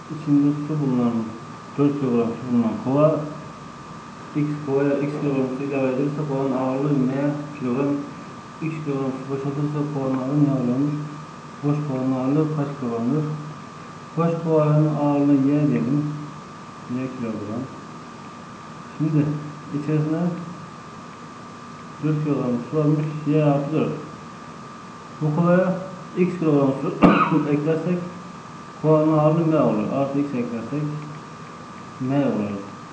içinde su bulunan 4 kilogram su bulunan kova kovaya x kilogram su ilave edilirse kovanın ağırlığı ne kilogram? X kilogram su boşaltılırsa kovanın ağırlığı ne oluyormuş? Boş kovanın ağırlığı kaç kilogramdır? Boş kovanın ağırlığı y diyelim. Y kilogram. Şimdi içerisine 4 kilogram su almış. Y artı 4. Bu kovaya x kilogram su eklersek kovanın ağırlığı m olur. Artı x eklersek m olur.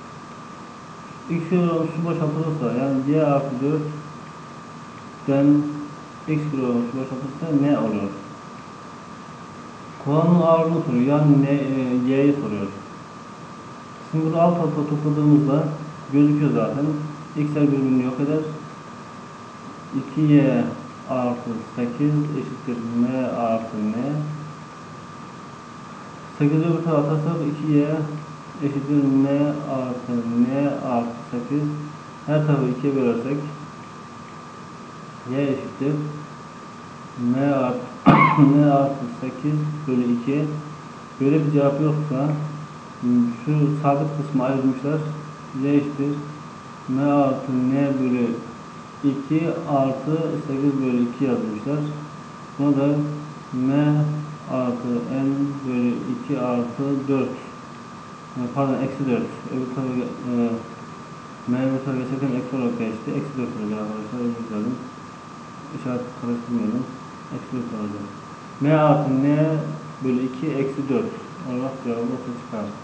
X kilogram su boşaltılırsa yani y artı 4'den x kilogram su boşaltılırsa ne olur? Kovanın ağırlığını soruyor. Yani y'yi soruyor. Şimdi bunu alt alta topladığımızda gözüküyor zaten. X'ler birbirini yok eder. 2y artı 8 eşittir m artı n. 8'i öbür tarafa atarsak 2y eşittir m artı n artı 8. Her tarafı 2'ye bölersek y eşittir m artı n artı 8 bölü 2. Böyle bir cevap yoksa şu sabit kısmı ayırmışlar. Y eşittir m artı n bölü 2 artı 8 bölü 2 yazmışlar. Buna da m artı n bölü 2 artı 4 pardon eksi 4 öbür tarafa m öbür tarafa geçerken eksi olarak geçti. Eksi 4 olacak arkadaşlar. Özür dilerim. İşaret karıştırmayalım. Eksi 4 olacak. M artı n bölü 2 eksi 4 olarak cevabı ortaya çıkar.